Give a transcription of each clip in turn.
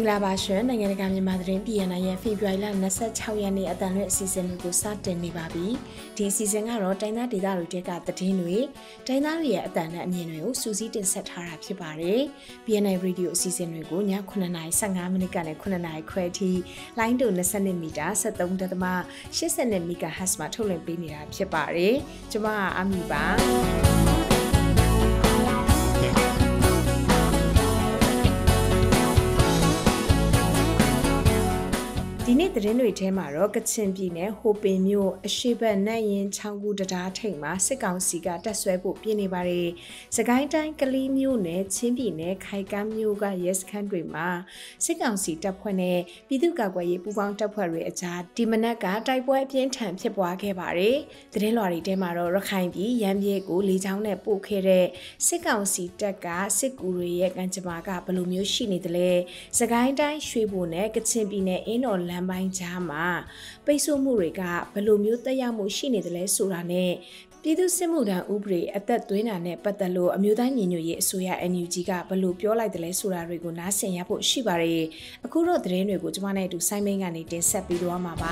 ္ဂလာပါရှင်နိုင်ငံတကာမြန်မာသတင်းပြည်ရရဲ့ဖေဖော်ဝါရီလ26ရက်နေ့အတန်လွဲ့အစီအစဉ်တွေကိုစတင်နေပါပြီဒီအစီအစဉ်ကတော့တိုင်းသားဒေသတွေတဲကသတင်းတွေတိုင်းသားတွေရဲ့အတန်နဲ့အမြင်တွေကိုစူးစီးတင်ဆက်ထားတာဖြစ်ပါတယ် BNI Radio အစီအစဉ်တွေကိုည9:15မိနစ်ကနေ9:00ခွဲအထိလိုင်းတူ20မီတာ73.80 MHz မှာထုတ်လွှင့်ပေးနေတာဖြစ်ပါတယ်ကျွန်မအမီပါဒီနေ့သတင်းတွေထဲမှာတော့ကချင်ပြည်နယ်ဟိုပင်မြို့အရှိတ်နတ်ရင်ချောင်းကူတရားထိပ်မှာစစ်ကောင်စီကတက်ဆွဲဖို့ပြင်နေပါတယ်။စကိုင်းတိုင်းကလေးမြို့နယ်ချင်းပြည်နယ်ခိုင်ကမ်းမြို့ကရဲစခန်းတွေမှာစစ်ကောင်စီတပ်ဖွဲ့နဲ့ပြည်သူ့ကာကွယ်ရေးပူးပေါင်းတပ်ဖွဲ့တွေအကြားဒီမနက်ကတိုက်ပွဲအပြင်းထန်ဖြစ်ပွားခဲ့ပါတယ်။သတင်းလွှာတွေထဲမှာတော့ရခိုင်ပြည်ရန်ပြေကိုလေကြောင်းနဲ့ပို့ခဲ့တဲ့စစ်ကောင်စီတပ်ကစစ်ကူတွေရဲ့ကံကြမ္မာကဘယ်လိုမျိုးရှိနေသလဲ။စကိုင်းတိုင်းရွှေဘိုနဲ့ကချင်ပြည်နယ်အင်းတော်လမ်းပိုင်းကြားမှာပိတ်ဆို့မှုတွေကဘယ်လိုမျိုးတက်ရောက်မှုရှိနေတယ်လဲဆိုတာနဲ့ပြည်သူ့စစ်မှုထမ်းဥပဒေအသက်သွင်းတာနဲ့ပတ်သက်လို့အမျိုးသားညီညွတ်ရေးအစိုးရ NUG ကဘယ်လိုပြောလိုက်တယ်လဲဆိုတာတွေကိုနားဆင်ရဖို့ရှိပါတယ်အခုတော့သတင်းတွေကိုကျွန်မနဲ့အတူဆိုင်းမင်းကနေတင်ဆက်ပေးသွားမှာပါ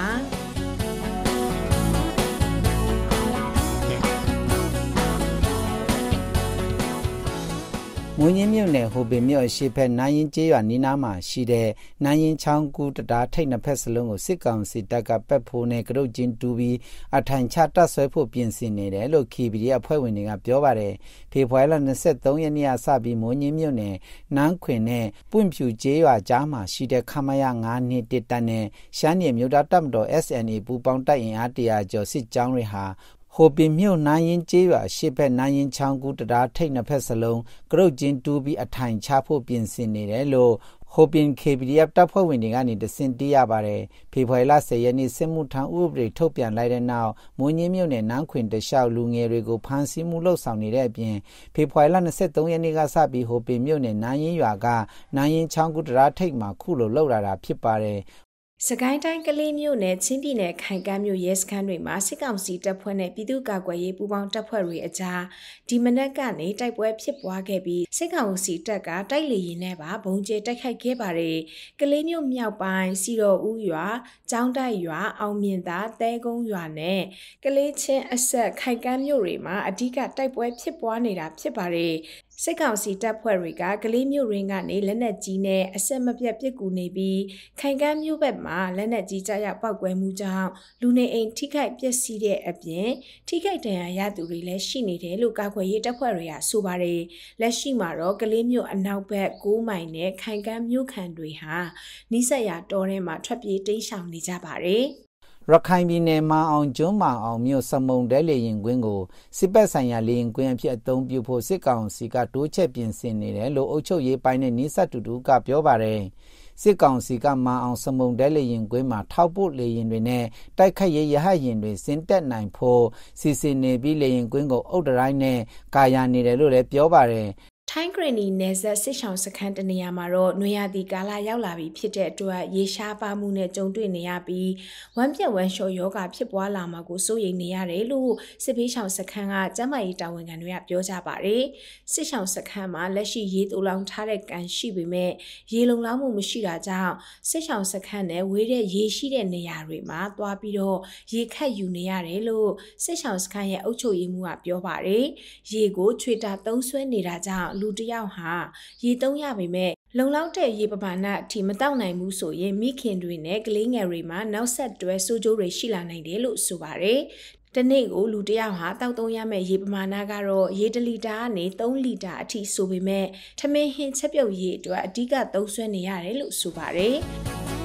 မွေးညင်းမြို့နယ်ဟိုပင်မြို့အရှိဖက်နိုင်ရင်ကျေးရွာနီးနားမှာရှိတဲ့နိုင်ရင်ချောင်းကူတရားထိပ်နှစ်ဖက်စလုံးကိုစစ်ကောင်စီတပ်ကပက်ဖိုးနဲ့ကရုတ်ချင်းတူပြီးအထိုင်ချတပ်ဆွဲဖို့ပြင်ဆင်နေတယ်လို့ KBD အဖွဲ့ဝင်တွေကပြောပါတယ်ဖေဖော်ဝါရီလ23ရက်နေ့ကစပြီးမွေးညင်းမြို့နယ်နန်းခွင်နဲ့ပွင့်ဖြူကျေးရွာကြားမှာရှိတဲ့ခမရ9-2တပ်နဲ့ရှမ်းပြည်မြို့သားတပ်မတော် SNA ပူးပေါင်းတပ်အင်အား100ကျော်စစ်ကြောင်းတွေဟာဟိုပင်မြို့နိုင်ရင်ကျေးရွာရှေ့ဘက်နိုင်ရင်ချောင်းကူတရားထိပ်နှစ်ဖက်စလုံးကရုတ်ချင်းတူးပြီးအထိုင်ချဖို့ပြင်ဆင်နေတယ်လို့ဟိုပင် KBDF တပ်ဖွဲ့ဝင်တွေကနေတဆင့်တရပါတယ်ဖေဖော်ဝါရီလ10ရက်နေ့စစ်မှုထမ်းဥပဒေထုတ်ပြန်လိုက်တဲ့နောက်မွေးညင်းမြို့နယ်နန်းခွင်တလျှောက်လူငယ်တွေကိုဖမ်းဆီးမှုလှုပ်ဆောင်နေတဲ့အပြင်ဖေဖော်ဝါရီလ23ရက်နေ့ကစပြီးဟိုပင်မြို့နယ်နိုင်ရင်ရွာကနိုင်ရင်ချောင်းကူတရားထိပ်မှာခုလိုလှုပ်လာတာဖြစ်ပါတယ်စကိုင်းတိုင်းကလေးမြို့နယ်ချင်းပြည်နယ်ခိုင်ကမ်းမြို့ရဲစခန်းတွေမှာစစ်ကောင်စီတပ်ဖွဲ့နဲ့ပြည်သူ့ကာကွယ်ရေးပူးပေါင်းတပ်ဖွဲ့တွေအကြားဒီမနက်ကနေတိုက်ပွဲဖြစ်ပွားခဲ့ပြီးစစ်ကောင်စီတပ်ကတိုက်လေရင်နဲ့ပါဘုံကျဲတိုက်ခိုက်ခဲ့ပါတယ်။ကလေးမြို့မြောက်ပိုင်းစီတော်ဦးရွာကျောင်းတိုက်ရွာအောင်မြင့်သာတဲကုန်းရွာနဲ့ကလေးချင်းအဆက်ခိုင်ကမ်းမြို့တွေမှာအဓိကတိုက်ပွဲဖြစ်ပွားနေတာဖြစ်ပါတယ်။စစ်ကောင်စီတပ်ဖွဲ့တွေကကလေးမြို့ရင်းကနေလက်နက်ကြီးနဲ့အဆက်မပြတ်ပစ်ကူနေပြီးခိုင်ကမ်းမြို့ဘက်မှာလက်နက်ကြီးကြားရောက်ပောက်ကွဲမှုကြောင့်လူနေအိမ်ထိခိုက်ပျက်စီးတဲ့အပြင်ထိခိုက်ဒဏ်ရာရသူတွေလည်းရှိနေတယ်လို့ကာကွယ်ရေးတပ်ဖွဲ့တွေကဆိုပါတယ်လက်ရှိမှာတော့ကလေးမြို့အနောက်ဘက်9မိုင်နဲ့ခိုင်ကမ်းမြို့ခံတွေဟာနီးစပ်ရာတောထဲမှာထွက်ပြေးတိမ်းရှောင်နေကြပါတယ်ရခိုင်ပြည်နယ်မှာအောင်ကျွန်းမောင်အောင်မြို့စမုံတဲလေရင်ကွင်းကိုစစ်ပတ်ဆိုင်ရာလေရင်ကွင်းအဖြစ်အသုံးပြုဖို့စစ်ကောင်စီကတိုးချက်ပြင်ဆင်နေတယ်လို့အုပ်ချုပ်ရေးပိုင်းနဲ့နှိစက်တူတူကပြောပါတယ်စစ်ကောင်စီကမအောင်စမုံတဲလေရင်ကွင်းမှာထောက်ပို့လေရင်တွေနဲ့တိုက်ခတ်ရေးရဟတ်ရင်တွေစင်တက်နိုင်ဖို့စီစဉ်နေပြီးလေရင်ကွင်းကိုအုတ်တရိုင်းနဲ့ကာယာနေတယ်လို့လည်းပြောပါတယ်ထိုင်းဂရနီနယ်စပ်စစ်ဆောင်စခန်းတနေရာမှာတော့နွေရာသီကာလရောက်လာပြီဖြစ်တဲ့အတွက်ရေရှားပါမှုနဲ့ကြုံတွေ့နေရပြီးဝမ်းပြက်ဝမ်းလျှော်ယောဂဖြစ်ပွားလာမှာကိုစိုးရိမ်နေရတယ်လို့စစ်ပေးဆောင်စခန်းကကျန်းမာရေးတာဝန်ခံတွေကပြောကြပါတယ်စစ်ဆောင်စခန်းမှာလက်ရှိရေတူလောင်ထားတဲ့ကန်ရှိပေမဲ့ရေလုံလောက်မှုမရှိတာကြောင့်စစ်ဆောင်စခန်းနဲ့ဝေးတဲ့ရေရှိတဲ့နေရာတွေမှာသွားပြီးတော့ရေခတ်ယူနေရတယ်လို့စစ်ဆောင်စခန်းရဲ့အုပ်ချုပ်ရေးမှူးကပြောပါတယ်ရေကိုချွေတာသုံးဆွဲနေတာကြောင့်လူတယောက်ဟာရေသုံးရပေမဲ့လုံလောက်တဲ့ရေပမာဏအထိမတောက်နိုင်ဘူးဆိုရင်မိခင်တွေနဲ့ကလေးငယ်တွေမှာနောက်ဆက်တွဲဆိုးကျိုးတွေရှိလာနိုင်တယ်လို့ဆိုပါတယ်။တနေ့ကိုလူတယောက်ဟာတောက်သုံးရမယ့်ရေပမာဏကတော့ရေ1လီတာကနေ3လီတာအထိဆိုပေမဲ့ထမင်းဟင်းချက်ပြုတ်ရေအတွက်အဓိကသုံးစွဲနေရတယ်လို့ဆိုပါတယ်။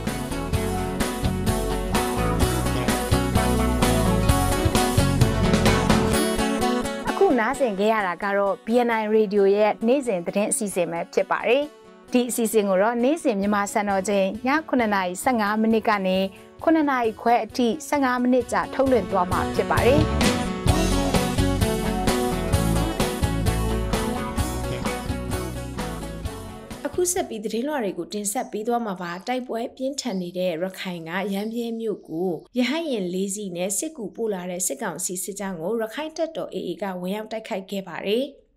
နားဆင်ခဲ့ရတာကတော့ BNI Radio ရဲ့နေ့စဉ်သတင်းအစီအစဉ်ပဲဖြစ်ပါတယ်။ဒီအစီအစဉ်ကိုတော့နေ့စဉ်မြန်မာစံတော်ချိန်ည9:15မိနစ်ကနေ9:00ခွဲအထိ15မိနစ်ကြာထုတ်လွှင့်သွားမှာဖြစ်ပါတယ်။အခုဆက်ပြီးသတင်းလွှာတွေကိုတင်ဆက်ပေးသွားမှာပါတိုက်ပွဲပြင်းထန်နေတဲ့ရခိုင်ကရန်ပြဲမြို့ကိုရဟတ်ရင်၄စီးနဲ့စစ်ကူပို့လာတဲ့စစ်ကောင်စီစစ်ကြောင်းကိုရခိုင်တပ်တော် AA ကဝင်ရောက်တိုက်ခိုက်ခဲ့ပါတယ်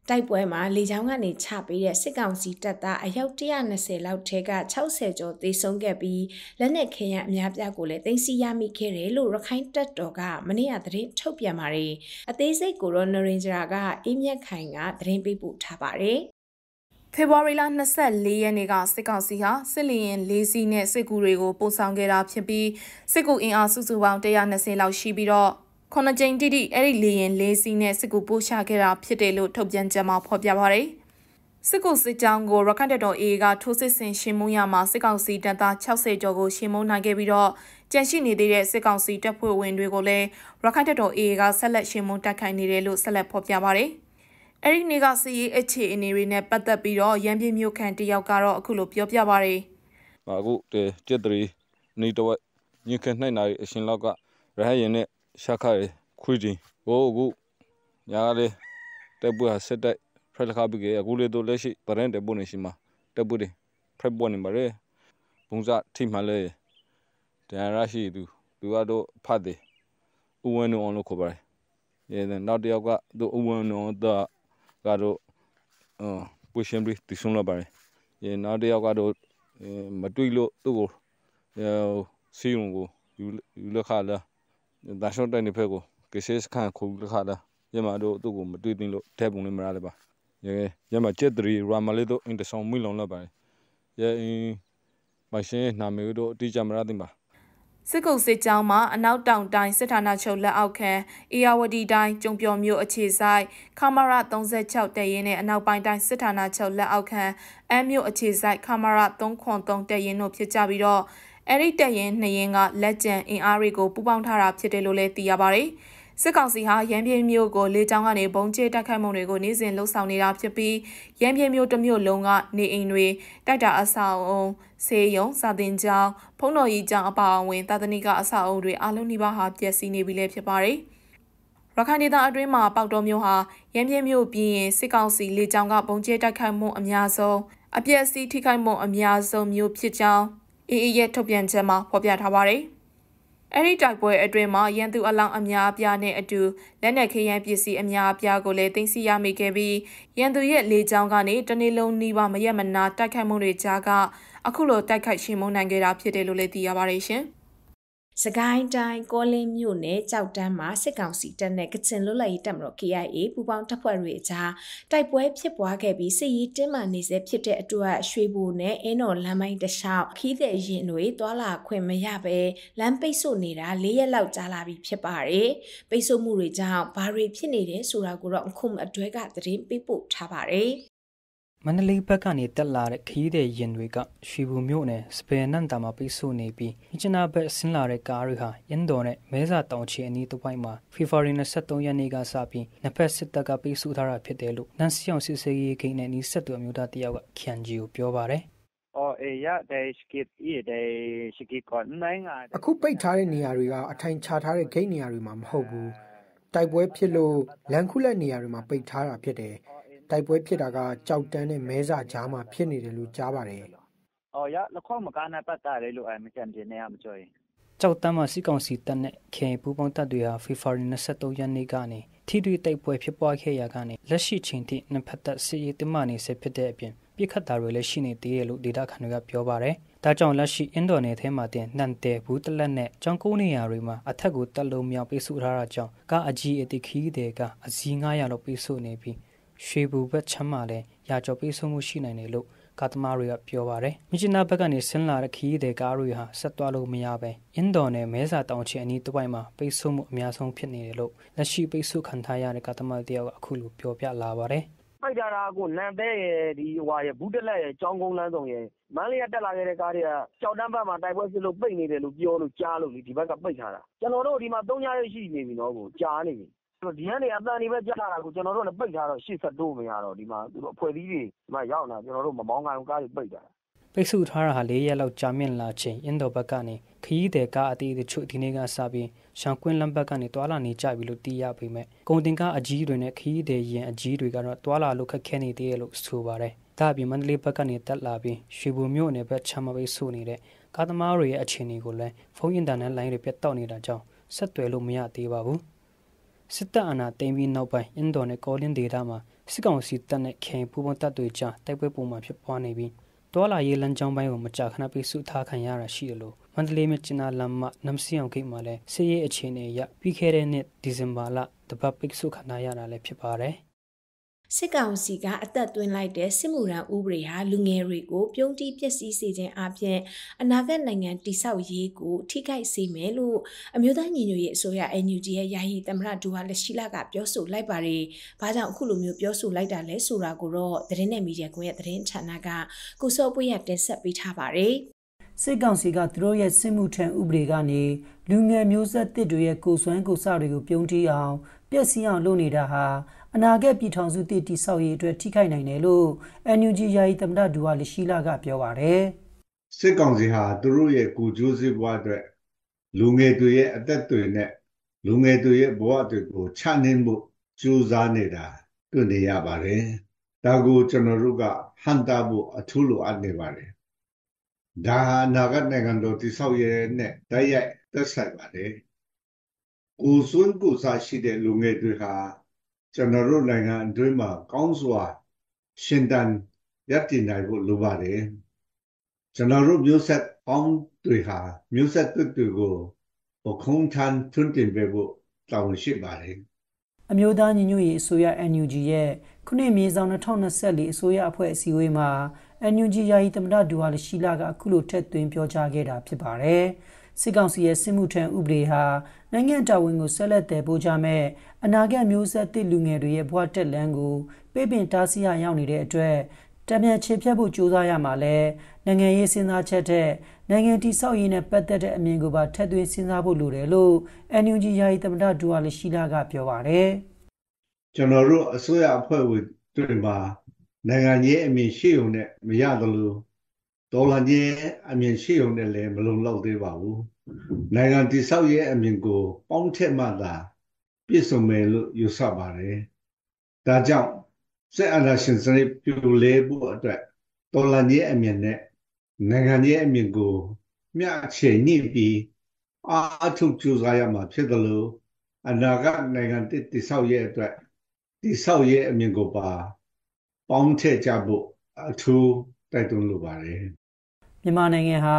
တိုက်ပွဲမှာလေကြောင်းကနေချပေးတဲ့စစ်ကောင်စီတပ်သားအယောက်120လောက်ထဲက60ကျော်သေဆုံးခဲ့ပြီးလက်နက်ခဲယမ်းအများပြားကိုလည်းသိမ်းဆည်းရမိခဲ့တယ်လို့ရခိုင်တပ်တော်ကမနေ့ကသတင်းထုတ်ပြန်ပါတယ်။အသေးစိတ်ကိုတော့နရင်ဂျရာကအေးမြတ်ခိုင်ကသတင်းပေးပို့ထားပါတယ်။ဖေဖော်ဝါရီလ24ရက်နေ့ကစစ်ကောင်စီဟာစစ်လျင်၄စီးနဲ့စစ်ကူတွေကိုပို့ဆောင်ခဲ့တာဖြစ်ပြီးစစ်ကူအင်အားစုစုပေါင်း120လောက်ရှိပြီးတော့ခုနှစ်ကြိမ်တိတိအဲ့ဒီလေရင်၄စီးနဲ့စစ်ကူပို့ချခဲ့တာဖြစ်တယ်လို့ထုတ်ပြန်ချက်မှာဖော်ပြပါတယ်။စစ်ကူစစ်ကြောင်းကိုရခိုင်တပ်တော် AA ကထိုးစစ်ဆင်ရှင်းမှုရမှာစစ်ကောင်စီတပ်သား60ကျော်ကိုရှင်းမနိုင်ခဲ့ပြီးတော့ကြန့်ရှိနေသေးတဲ့စစ်ကောင်စီတပ်ဖွဲ့ဝင်တွေကိုလည်းရခိုင်တပ်တော် AA ကဆက်လက်ရှင်းမှုတိုက်ခိုက်နေတယ်လို့ဆက်လက်ဖော်ပြပါတယ်။အဲ့ဒီနေ့ကစစ်ရေးအခြေအနေတွေနဲ့ပတ်သက်ပြီးတော့ရန်ပြင်းမြို့ခံတယောက်ကတော့အခုလိုပြောပြပါတယ်။အခုကျက်တရီနေတော့ညခက်နိုင်နိုင်အရှင်လောက်ကရဟရင်နဲ့ရှာခါခွေးတင်ဟိုအခုညာလေတက်ပွားဆက်တိုက်ဖရက်ခါပြီးကအခုလေတော့လက်ရှိပရင်တက်ပွနေရှိမှာတက်ပွတယ်ဖရက်ပွနေပါလေပုံစံထိမှလဲတရားရရှိသူကတော့ဖတ်တယ်ဥဝန်းအောင်လို့ခေါ်ပါတယ်ရဲနောက်တယောက်ကသူဥဝန်းအောင်ကတော့ပွရှင်ပြီးတဆုံးလာပါတယ်ရဲနောက်တယောက်ကတော့မတွေ့လို့သူ့ကိုစီယုံကိုယူလက်ခါလာဒါရှော့တိုင်းဖက်ကိုကစ်စကန်ခုလက်ခါလာရမတော့သူ့ကိုမတွေ့တင်လို့ထဲပုံလေးမရလည်းပါရမချက်3ရာမလေးတော့အင်တဆောင်မီလုံးလာပါတယ်ရဲမရှင်နာမည်တော့တိကျမရတင်ပါစစ်ကုတ်စစ်ကြောင်းမှာအနောက်တောင်တိုင်းစစ်ဌာနချုပ်လက်အောက်ခံအေယာဝတီတိုင်းကျုံပျော်မြို့အခြေဆိုင်ခမာရ36တပ်ရင်းနဲ့အနောက်ပိုင်းတိုင်းစစ်ဌာနချုပ်လက်အောက်ခံအမ်းမြို့အခြေဆိုင်ခမာရ303တပ်ရင်းတို့ဖြစ်ကြပြီးတော့အဲ့ဒီတပ်ရင်း2ရင်းကလက်ကျန်အင်အားတွေကိုပူးပေါင်းထားတာဖြစ်တယ်လို့လည်းသိရပါတယ်။စစ်ကောင်စီဟာရန်ပြင်းမြို့ကိုလေကြောင်းကနေဘုံကျဲတိုက်ခိုက်မှုတွေကိုနေ့စဉ်လှုပ်ဆောင်နေတာဖြစ်ပြီးရန်ပြင်းမြို့တစ်မြို့လုံးကနေအိမ်တွေတိုက်တာအဆောက်အုံဆေးရုံစာသင်ကျောင်းဖုံးတော်ကြီးကျောင်းအပါအဝင်သာသနိကအဆောက်အုံတွေအလုံးနီးပါးဟာပျက်စီးနေပြီလည်းဖြစ်ပါတယ်။ရခိုင်ဒေသအတွင်းမှာပေါတော်မြို့ဟာရန်ပြင်းမြို့ပြီးရင်စစ်ကောင်စီလေကြောင်းကဘုံကျဲတိုက်ခိုက်မှုအများဆုံးအပျက်အစီးထိခိုက်မှုအများဆုံးမြို့ဖြစ်ကြောင်းAAရဲ့ထုတ်ပြန်ချက်မှာဖော်ပြထားပါတယ်။အဲ့ဒီတိုက်ပွဲအတွင်းမှာရန်သူအလောင်းအများအပြားနဲ့အတူလက်နက်ခဲယမ်းပစ္စည်းအများအပြားကိုလည်းသိမ်းဆည်းရမိခဲ့ပြီးရန်သူရဲ့လေကြောင်းကနေတနေ့လုံးနှီးပါမရက်မနာတိုက်ခိုက်မှုတွေကြားကအခုလိုတိုက်ခိုက်ရှင်းမနိုင်ခဲ့တာဖြစ်တယ်လို့လည်းသိရပါတယ်ရှင်။စကိုင်းတိုင်းကောလင်းမြို့နယ်ကြောက်တန်းမှာစစ်ကောင်စီတပ်နဲ့ကချင်လွတ်လပ်ရေးတပ်မတော် KIA ပူးပေါင်းတပ်ဖွဲ့တွေအကြားတိုက်ပွဲဖြစ်ပွားခဲ့ပြီးစစ်ရေးတင်းမာနေစေဖြစ်တဲ့အတွက်ရွှေဘိုနဲ့အင်းတော်လမ်းပိုင်းတစ်လျှောက်ခီးတဲ့ရင်တွေတွာလာခွင့်မရပဲလမ်းပိတ်ဆို့နေတာ၄ရက်လောက်ကြာလာပြီဖြစ်ပါတယ်။ပိတ်ဆို့မှုတွေကြောင့်ဘာတွေဖြစ်နေတယ်ဆိုတာကိုတော့အခုမှအတွဲကသတင်းပေးပို့ထားပါတယ်။မန္တလေးဘက်ကနေတက်လာတဲ့ခရီးတဲ့ရင်တွေကရွှေဘုံမြို့နယ်စပယ်နန်တာမှာပိတ်ဆို့နေပြီးမြချနာဘက်ဆင်းလာတဲ့ကားတွေဟာရင်းတော်နဲ့မဲစာတောင်ချီအနီးတစ်ပိုင်းမှာဖေဖော်ဝါရီ23ရက်နေ့ကစပြီးနှစ်ဖက်စစ်တပ်ကပိတ်ဆို့ထားတာဖြစ်တယ်လို့နန်စီအောင်စစ်စေးရေးဂိတ်နဲ့နီးစပ်သူအမျိုးသားတယောက်ကခန်ဂျီကိုပြောပါတယ်အခုပိတ်ထားတဲ့နေရာတွေကအထိုင်ချထားတဲ့ဂိတ်နေရာတွေမှာမဟုတ်ဘူးတိုက်ပွဲဖြစ်လို့လန်ခုလက်နေရာတွေမှာပိတ်ထားတာဖြစ်တယ်တိုက်ပွဲဖြစ်တာကကြောက်တန်းနဲ့မဲစာကြားမှာဖြစ်နေတယ်လို့ကြားပါတယ်ကြောက်တန်းမှာစစ်ကောင်စီတပ်နဲ့ခေပူပေါင်းတပ်တွေဟာဖေဖော်ဝါရီ23ရက်နေ့ကနေထိတွေ့တိုက်ပွဲဖြစ်ပွားခဲ့ရာကနေလက်ရှိချိန်ထိနှစ်ဖက်တပ်စစ်ရေးတင်းမာနေစေဖြစ်တဲ့အပြင်ပြစ်ခတ်တာတွေလည်းရှိနေသေးတယ်လို့ဒေတာခန်တွေကပြောပါတယ်။ဒါကြောင့်လက်ရှိအင်ဒိုနယ်ထဲမှာတင်နှံတဲဘူးတလက်နဲ့ကြောင်ကုန်းနေရာတွေမှာအထက်ကိုတက်လုံးမြောက်ပိတ်ဆို့ထားတာကြောင့်ကားအကြီးအသေးခီးတွေကအစီ900လောက်ပိတ်ဆို့နေပြီးရွှေဘူဘက်ချမ်းမှာလည်းရာကျော်ပိတ်ဆို့မှုရှိနိုင်တယ်လို့ကာသမားတွေကပြောပါတယ်။မြချနာဘက်ကနေဆင်းလာတဲ့ခီးတဲ့ကားတွေဟာဆက်သွားလို့မရပဲအင်ဒိုနယ်မဲစာတောင်ချီအနီးတစ်ပိုင်းမှာပိတ်ဆို့မှုအများဆုံးဖြစ်နေတယ်လို့လက်ရှိပိတ်ဆို့ခံထားရတဲ့ကာသမားတယောက်ကအခုလိုပြောပြလာပါတယ်။ပိတ်ကြတာကိုနန်တဲရဲ့ဒီဟွာရဲ့ဘူးတက်လက်ရဲ့ကြောင်းကုန်းလမ်းဆောင်ရဲ့မန်းလေးကတက်လာခဲ့တဲ့ကားတွေကကြောက်တန်းဘက်မှာတိုက်ပွဲဖြစ်လို့ပိတ်နေတယ်လို့ပြောလို့ကြားလို့ဒီဘက်ကပိတ်ထားတာကျွန်တော်တို့ဒီမှာ3ရက်ရှိနေပြီနော်ကိုကြားနေပြီဒီကနေအတန်တွေပဲကြားလာတာကိုကျွန်တော်တို့လည်းပိတ်ထားတော့ရှေ့ဆက်တိုးမရတော့ဒီမှာသူတို့အဖွဲ့အစည်းတွေဒီမှာရောက်လာကျွန်တော်တို့မမောင်းကိုင်းကားတွေပိတ်တာပိတ်ဆို့ထားတာဟာ4ရက်လောက်ကြာမြင့်လာချိန်အင်ဒိုဘက်ကနေခရီးတဲ့ကားအသေးတချို့ဒီနေ့ကစပြီးရှန်ကွင်းလမ်းဘက်ကနေတွာလာနေကြပြီလို့သိရပေမဲ့ကုန်တင်ကားအကြီးတွေနဲ့ခရီးတဲ့ရင်အကြီးတွေကတော့တွာလာလို့ခက်ခဲနေသေးတယ်လို့ဆိုပါတယ်။ဒါ့အပြင်မန္တလေးဘက်ကနေတက်လာပြီးရွှေဘုံမြို့နယ်ဘက်ချမ်းမပိတ်ဆို့နေတဲ့ကားသမားတွေရဲ့အခြေအနေကိုလည်းဖုန်းအင်တာနက်လိုင်းတွေပြတ်တောက်နေတာကြောင့်ဆက်သွယ်လို့မရသေးပါဘူး။စစ်တပ်အာဏာသိမ်းပြီးနောက်ပိုင်းအင်ဒိုနဲ့ကောလင်းဒေတာမှာစစ်ကောင်စီတပ်နဲ့ခင်ပူပေါင်းတပ်တွေကြားတိုက်ပွဲပုံမှန်ဖြစ်ပွားနေပြီးတောလာရေးလမ်းကြောင်းပိုင်းကိုမကြာခဏပိတ်ဆို့ထားခံရတာရှိတယ်လို့မန္တလေးမြစ်ကျနာလမ်းမနမ်စီအောင်ဂိတ်မှာလည်းစစ်ရေးအခြေအနေအရပြီးခဲ့တဲ့နှစ်ဒီဇင်ဘာလတပတ်ပိတ်ဆို့ခံရတာလည်းဖြစ်ပါတယ်စစ်ကောင်စီကအသက်သွင်းလိုက်တဲ့စစ်မှုထမ်းဥပဒေဟာလူငယ်တွေကိုပြုံးတီးပျက်စီးစေခြင်းအပြင်အနာဂတ်နိုင်ငံတည်ဆောက်ရေးကိုထိခိုက်စေမယ်လို့အမျိုးသားညီညွတ်ရေးအစိုးရ NUG ရဲ့ယာယီသမ္မတဒူဝါလက်ရှိလာကပြောဆိုလိုက်ပါတယ်။ဘာကြောင့်အခုလိုမျိုးပြောဆိုလိုက်တာလဲဆိုတာကိုတော့သတင်းနဲ့မီဒီယာကွန်ရဲ့သတင်းဌာနကကိုစောပွေးရတင်ဆက်ပေးထားပါတယ်။စစ်ကောင်စီကသူတို့ရဲ့စစ်မှုထမ်းဥပဒေကနေလူငယ်မျိုးဆက်တစ်တွေရဲ့ကိုယ်စွမ်းကိုယ်စတွေကိုပြုံးတီးအောင်ပျက်စီးအောင်လုပ်နေတာဟာအနာဂတ်ပြည်ထောင်စုတည်တည်ဆောက်ရေးအတွက်ထိခိုက်နိုင်တယ်လို့ NUG ယာယီသမ္မတဒူဝါလက်ရှိလာကပြောပါတယ်။စစ်ကောင်စီဟာသူတို့ရဲ့ကိုကြိုးစစ်ဘဝအတွက်လူငယ်တွေရဲ့အသက်တွေနဲ့လူငယ်တွေရဲ့ဘဝတွေကိုချနှင်းမှုကြိုးစားနေတာတွေ့နေရပါတယ်။ဒါကိုကျွန်တော်တို့ကဟန်တာဖို့အထူးလိုအပ်နေပါတယ်။ဒါဟာအနာဂတ်နိုင်ငံတော်တည်ဆောက်ရေးနဲ့တိုက်ရိုက်သက်ဆိုင်ပါတယ်။ကိုစွန်းကိုစားရှိတဲ့လူငယ်တွေဟာကျွန်တော်တို့နိုင်ငံအတွင်းမှာကောင်းစွာရှင်သန်ရပ်တည်နိုင်ဖို့လိုပါတယ်ကျွန်တော်တို့မျိုးဆက်ပေါင်းတွေဟာမျိုးဆက်သစ်တွေကိုခုံထမ်းထွန်းတင်ပေးဖို့တောင်းရှိပါတယ်အမျိုးသားညီညွတ်ရေးအစိုးရ NUG ရဲ့ခုနှစ်မြေဆောင်2024အစိုးရအဖွဲ့အစည်းအဝေးမှာ NUG ယာယီသမ္မတဒူဝါလရှိလာကအခုလိုထက်သွင်းပြောကြားခဲ့တာဖြစ်ပါတယ်စစ်ကောင်စီရဲ့စစ်မှုထမ်းဥပဒေဟာနိုင်ငံတော်ဝန်ကိုဆက်လက်တည်ပို့ကြမဲ့အနာဂတ်မျိုးဆက်သစ်လူငယ်တွေရဲ့ဘဝတက်လန်းကိုပြပင်တားဆီးရရောက်နေတဲ့အတွက်တံပြန်ချေဖြတ်ဖို့ကြိုးစားရမှာလဲနိုင်ငံရေးစဉ်းစားချက်တဲ့နိုင်ငံတည်ဆောက်ရေးနဲ့ပတ်သက်တဲ့အမြင်ကိုပါထပ်သွင်းစဉ်းစားဖို့လိုတယ်လို့ NUG ယာယီသမ္မတဒူဝါလရှိလာကပြောပါတယ်ကျွန်တော်တို့အစိုးရအဖွဲ့ဝင်တွေမှာနိုင်ငံရေးအမြင်ရှိုံနဲ့မရသလိုဒေါ်လာကြီးအမြင်ရှိုံနဲ့လည်းမလုံလောက်သေးပါဘူးနိုင်ငံတည်ဆောက်ရေးအမြင်ကိုပေါင်းထက်မှသာပြည့်စုံမယ်လို့ယူဆပါတယ်ဒါကြောင့်စစ်အာဏာရှင်စနစ်ပြိုလဲဖို့အတွက်ဒေါ်လာကြီးအမြင်နဲ့နိုင်ငံရေးအမြင်ကိုမျှချေညှိပြီးအားထုတ်ကြိုးစားရမှာဖြစ်တယ်လို့အနာဂတ်နိုင်ငံတည်ဆောက်ရေးအတွက်တည်ဆောက်ရေးအမြင်ကိုပါပေါင်းထည့်ကြဖို့အထူးတိုက်တွန်းလိုပါတယ်မြန်မာနိုင်ငံဟာ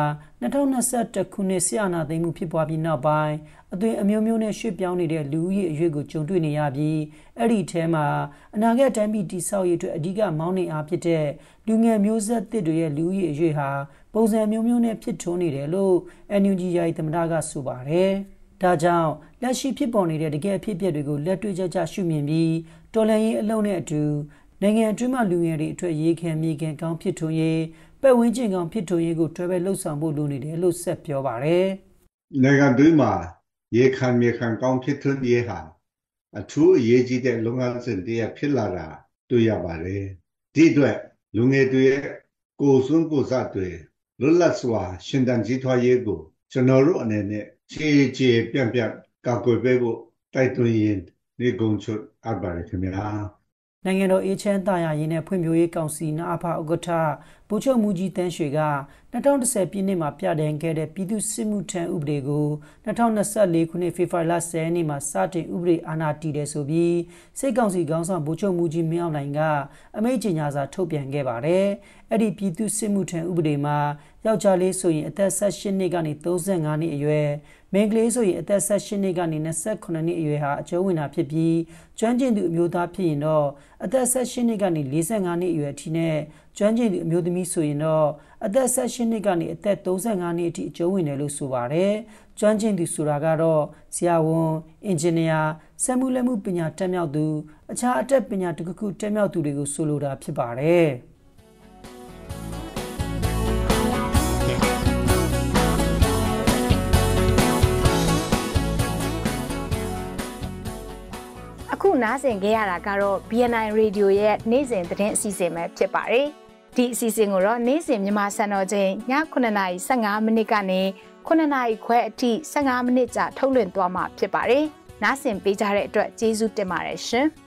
2021ခုနှစ်ဆီယနာသိမ်းမှုဖြစ်ပွားပြီးနောက်ပိုင်းအသွင်အမျိုးမျိုးနဲ့ရွှေ့ပြောင်းနေတဲ့လူဦးရေအရွေ့ကိုကြုံတွေ့နေရပြီးအဲ့ဒီထဲမှာအနာဂတ်တမ်းပြည်တိဆောက်ရေးအတွက်အဓိကမောင်းနှင်အားဖြစ်တဲ့လူငယ်မျိုးဆက်သစ်တွေရဲ့လူဦးရေအရွေ့ဟာပုံစံမျိုးမျိုးနဲ့ဖြစ်ထွန်းနေတယ်လို့ NUG ယာယီသမ္မတကဆိုပါတယ်။ဒါကြောင့်လက်ရှိဖြစ်ပေါ်နေတဲ့တကယ်အဖြစ်အပျက်တွေကိုလက်တွေ့ကျကျရှုမြင်ပြီးတော်လှန်ရေးအလုံးနဲ့အတူနိုင်ငံအတွင်းမှာလူငယ်တွေအတွက်ရေခံမြေခံကောင်းဖြစ်ထွန်းရေးပတ်ဝန်းကျင်ကောင်ဖြစ်ထွန်းရေးကိုတွဲပဲလှုပ်ဆောင်ဖို့လိုနေတယ်လို့ဆက်ပြောပါတယ်။နိုင်ငံတွင်းမှာရေခံမြေခံကောင်းဖြစ်ထွန်းရေးဟာအထူးအရေးကြီးတဲ့လုပ်ငန်းစဉ်တစ်ရပ်ဖြစ်လာတာတွေ့ရပါတယ်။ဒီအတွက်လူငယ်တွေရဲ့ကိုယ်စွမ်းကိုယ်စားတွေလွတ်လပ်စွာရှင်သန်ကြီးထွားရေးကိုကျွန်တော်တို့အနေနဲ့ခြေပြန့်ကာကွယ်ပေးဖို့တိုက်တွန်းရင်းဒီကုန်းချုပ်အပ်ပါတယ်ခင်ဗျာ။နိုင်ငံတော်အေးချမ်းသာယာရေးနဲ့ဖွံ့ဖြိုးရေးကောင်စီနအဖဥက္ကဋ္ဌဗိုလ်ချုပ်မူကြီးတန်းရွှေက2010ပြည့်နှစ်မှာပြဋ္ဌာန်းခဲ့တဲ့ပြည်သူ့စစ်မှုထမ်းဥပဒေကို2024ခုနှစ်ဖေဖော်ဝါရီလ10ရက်နေ့မှာစတင်ဥပဒေအာဏာတည်တယ်ဆိုပြီးစစ်ကောင်စီခေါင်းဆောင်ဗိုလ်ချုပ်မူကြီးမင်းအောင်လှိုင်ကအမိန့်ကြေညာစာထုတ်ပြန်ခဲ့ပါတယ်။အဲ့ဒီပြည်သူ့စစ်မှုထမ်းဥပဒေမှာယောက်ျားလေးဆိုရင်အသက်18နှစ်ကနေ35နှစ်အရွယ်မိန်းကလေးဆိုရင်အသက်18နှစ်ကနေ28နှစ်အရွယ်ဟာအကျုံးဝင်တာဖြစ်ပြီးကျွမ်းကျင်သူအမျိုးသားဖြစ်ရင်တော့အသက်18နှစ်ကနေ45နှစ်အရွယ်အထိနဲ့ကျွမ်းကျင်သူအမျိုးသမီးဆိုရင်တော့အသက်18နှစ်ကနေအသက်35နှစ်အထိအကျုံးဝင်တယ်လို့ဆိုပါတယ်။ကျွမ်းကျင်သူဆိုတာကတော့ဆရာဝန်၊အင်ဂျင်နီယာ၊စက်မှုလက်မှုပညာတတ်မြောက်သူအခြားအတတ်ပညာတစ်ခုတက်မြောက်သူတွေကိုဆိုလိုတာဖြစ်ပါတယ်။အခုနားဆင်ကြရတာကတော့ BNI Radio ရဲ့နေ့စဉ်သတင်းအစီအစဉ်ပဲဖြစ်ပါတယ်။ဒီအစီအစဉ်ကိုတော့နေ့စဉ်မြန်မာစံတော်ချိန်ည9:15မိနစ်ကနေ9:00ခွဲအထိ15မိနစ်ကြာထုတ်လွှင့်သွားမှာဖြစ်ပါတယ်။နားဆင်ပေးကြတဲ့အတွက်ကျေးဇူးတင်ပါတယ်ရှင်။